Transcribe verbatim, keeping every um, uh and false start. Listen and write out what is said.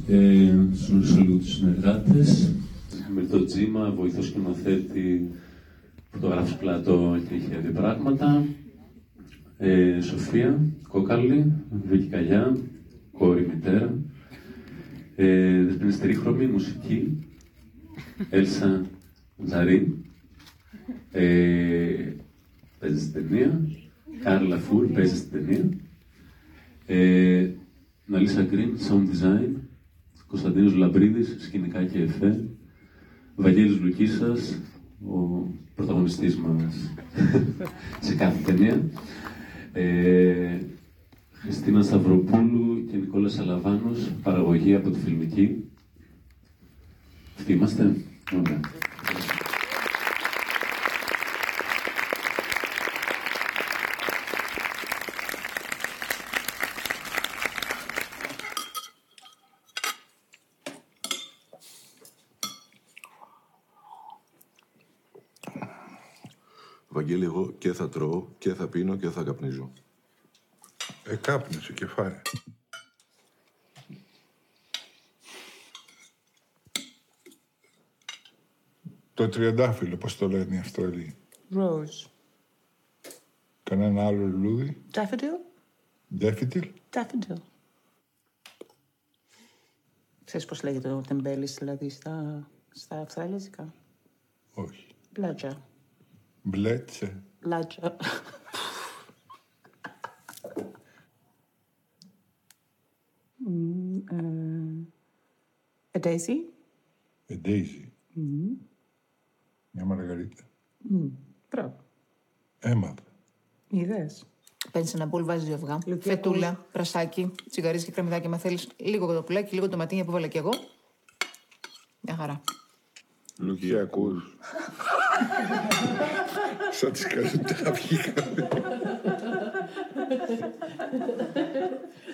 Ε, στους λίγο τους συνεργάτες, με το Τζίμα, βοηθό σκηνοθέτη, φωτογράφος πλατό και είχε δει πράγματα. Ε, Σοφία Κόκαλη, Βίκη Καλιά, κόρη μητέρα. Ε, Δεσποινιστερή χρωμή, μουσική. Έλσα Ζαρίν, ε, παίζει στην ταινία. Κάρλα Φουρ, παίζει στην ταινία. Ε, Ναλίσα Γκριν, sound design. Κωνσταντίνος Λαμπρίδης, σκηνικά και εφέ. Βαγγέλης Λουκίσας, ο πρωταγωνιστής μας σε κάθε ταινία. Ε, Χριστίνα Σταυροπούλου και Νικόλας Αλαβάνος, παραγωγή από τη Φιλμική. Αυτοί είμαστε. Ωραία. Βαγγέλη, εγώ και θα τρώω και θα πίνω και θα καπνίζω. Ε, κάπνισε και φάει. Το τριαντάφυλλο, πώς το λένε οι Αυστραλοί. Rose. Κανένα άλλο λουλούδι. Daffodil. Daffodil. Daffodil. Ξέρεις πώς λέγεται ο τεμπέλης, δηλαδή, στα, στα αυστραλέζικα. Όχι. Μπλάτζα. Μπλέτσε. Μπλάτζα. mm, uh, a daisy. A daisy. Mm. Μια μαργαρίτα. Mm. Μπράβο. Έμαθα. Είδες. Παίρνεις ένα μπολ, βάζεις αυγά, φετούλα, πρασάκι, τσιγαρίζ και κρεμμυδάκι. Αν θέλεις λίγο κοτοπουλάκι, λίγο τοματίνια που έβαλα κι εγώ. Μια χαρά. Λουκιακούς. Σαν τις καλουτάπια.